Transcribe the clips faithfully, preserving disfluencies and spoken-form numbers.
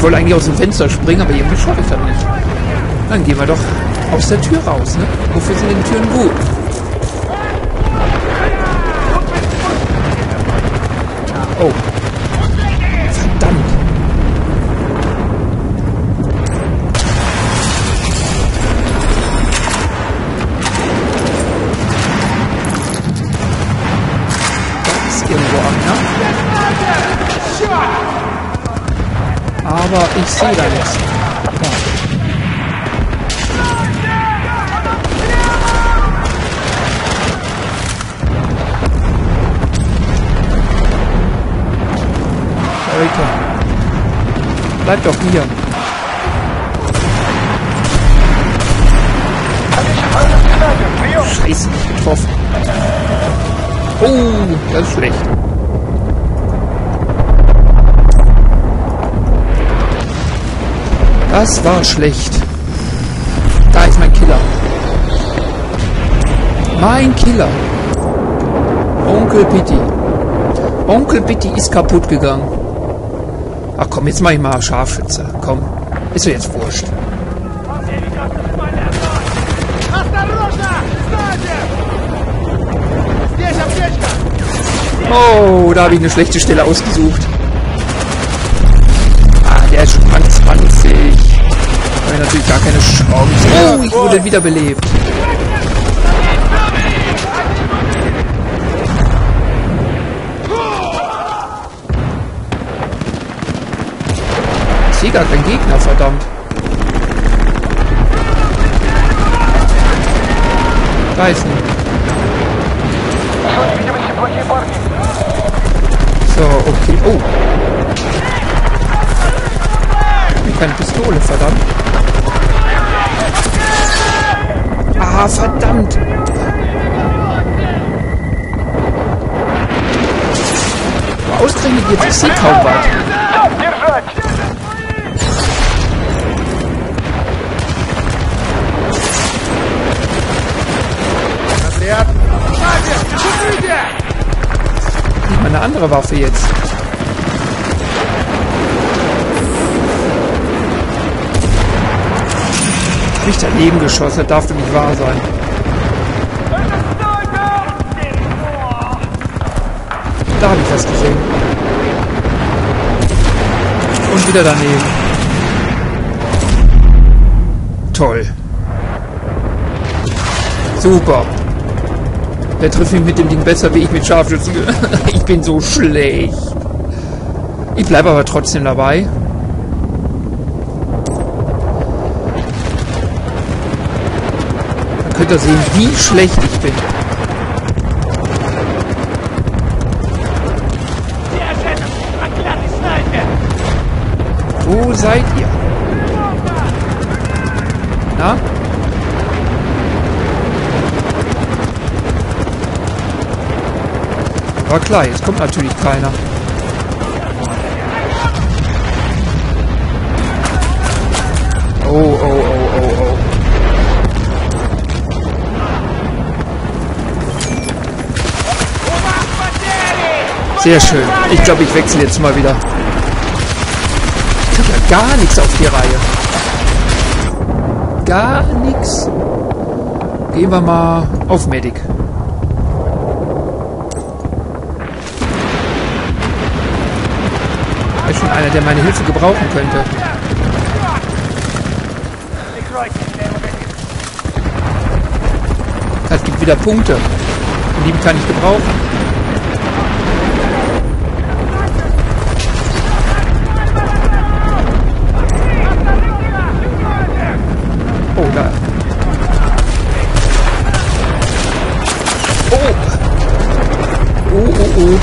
wollte eigentlich aus dem Fenster springen, aber irgendwie schaffe ich das nicht. Dann gehen wir doch aus der Tür raus, ne? Wofür sind denn die Türen gut? Oh. Verdammt. Da ist irgendwo einer. Aber ich sehe da nichts. Da. Leute. Bleib doch hier. Scheiße, nicht getroffen. Oh, das ist schlecht. Das war schlecht. Da ist mein Killer. Mein Killer. Onkel Pitti. Onkel Pitti ist kaputt gegangen. Ach komm, jetzt mach ich mal Scharfschütze. Komm, ist doch jetzt wurscht. Oh, da habe ich eine schlechte Stelle ausgesucht. Ah, der ist schon Rang zwanzig. Da habe ich natürlich gar keine Chance. Oh, ich wurde wiederbelebt. Ich sehe gar keinen Gegner, verdammt. Da ist nicht. So, okay. Oh. Ich keine Pistole, verdammt. Ah, verdammt. Aber ausgerechnet jetzt, ich sehe kaum was. Nicht mal eine andere Waffe jetzt. Hab ich daneben geschossen, das darf doch nicht wahr sein. Da habe ich was gesehen. Und wieder daneben. Toll. Super. Der trifft mich mit dem Ding besser, wie ich mit Scharfschützen. Ich bin so schlecht. Ich bleibe aber trotzdem dabei. Dann könnt ihr sehen, wie schlecht ich bin. Wo seid ihr? Na? War klar, jetzt kommt natürlich keiner. Oh, oh, oh, oh, oh. Sehr schön. Ich glaube, ich wechsle jetzt mal wieder. Ich kriege ja gar nichts auf die Reihe. Gar nichts. Gehen wir mal auf Medic. Da ist schon einer, der meine Hilfe gebrauchen könnte. Es gibt wieder Punkte. Und die kann ich gebrauchen. Oh, da. Oh. Oh, oh, oh.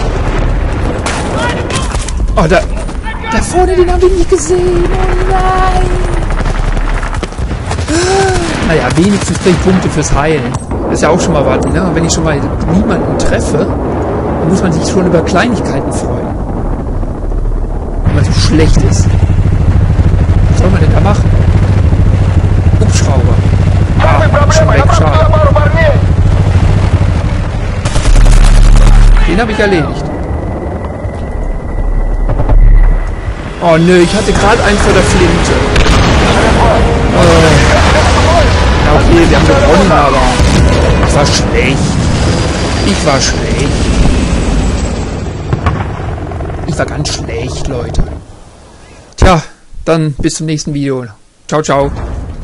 Oh, da. Da vorne, den haben wir nicht gesehen. Oh nein. Naja, wenigstens kriege ich Punkte fürs Heilen. Das ist ja auch schon mal was, ne? Wenn ich schon mal niemanden treffe, dann muss man sich schon über Kleinigkeiten freuen. Wenn man so schlecht ist. Was soll man denn da machen? Hubschrauber. Ah, schon weg, schade. Den habe ich erledigt. Oh nö, ich hatte gerade einen vor der Flinte. Oh. Ja, okay, wir haben gewonnen, aber ich war schlecht. Ich war schlecht. Ich war ganz schlecht, Leute. Tja, dann bis zum nächsten Video. Ciao, ciao.